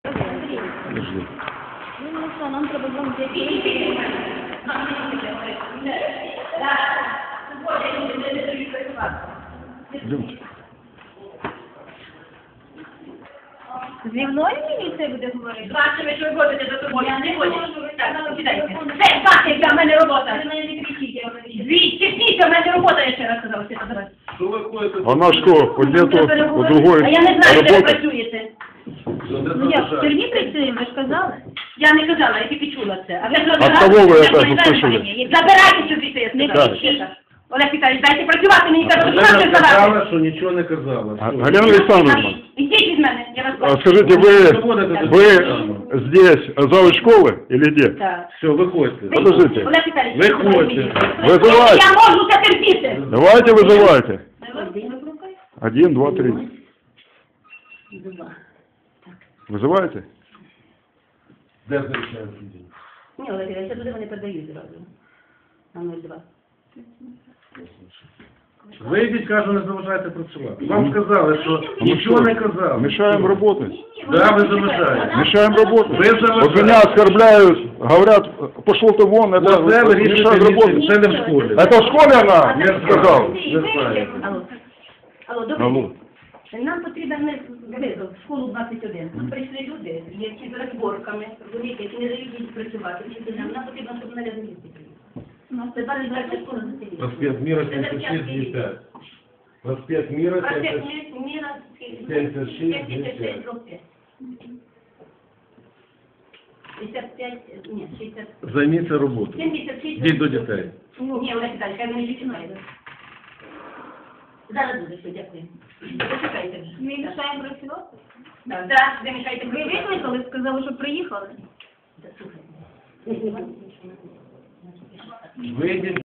Подожди. Ну що, нам треба дзвонити. Идемте. Зі мною міліція буде говорити? Бачите, що ви ходите за тобою, я не хочу. Так, ну, кидайте. Це, бачите, в мене робота. Ви мене не кричіть, я вам не кричу. Звідси, в мене робота, я ще раз сказала. Все, давай. Она что, по нету, по другой А я не знаю, де ви работать? працюєте. Ну як, в тюрмі працюємо, ви ж казали? Я не казала, я тільки чула це. А ви От кого ви це услышали? Забирайте звідси, я сказала. Так. Ще раз. Олег Віталійович, дайте працювати, мені кажуть, що Вона ви здавати. сказала, що нічого не казала. Галина Александровна, Ідіть від мене, я вас а бачу. скажите, вы здесь зал школы или где? Так. Все, виходьте. Подождите. Олег Віталійович, Виходьте. Вызывайте. я можу це терпіти. Давайте вызывайте. 1, 2, 3. Вызывайте? Де звичайно? Ні, Олег Віталійович, я туди вони передають зразу. На 02. Вийдіть, кажу, не заважайте працювати. Вам сказали, що нічого не казали. Мешаем работать. Да, ви заважаєте. Мешаем работать. Вы заважаете. Вот меня оскорбляют, говорят, пошел ты вон, это Оце ви мешает рішите, работать. це не в школі. Это в школе она сказала? Не знаю. Алло. Алло, добрий Алло. день. Нам потрібен визов в школу 21. Тут прийшли люди, які з розборками, розумієте, які не дають дітям працювати. Вчителям. Нам потрібно, щоб мене замістити. Це зараз далі школа за селі. Проспект Мира 76-25. Проспект Мира Проспект 76. Мира, 76, 76, 5. 55, ні, 60. Займіться роботою. 76. Йдіть до дітей. Ні, Олег Віталійович, хай мені чекає. Зараз буде, що дякую. Почекайте вже. Ми мішаємо працювати? Так, так, ви мішаєте Ви працювати. викликали, сказали, що приїхали. Слухайте. Вийдіть.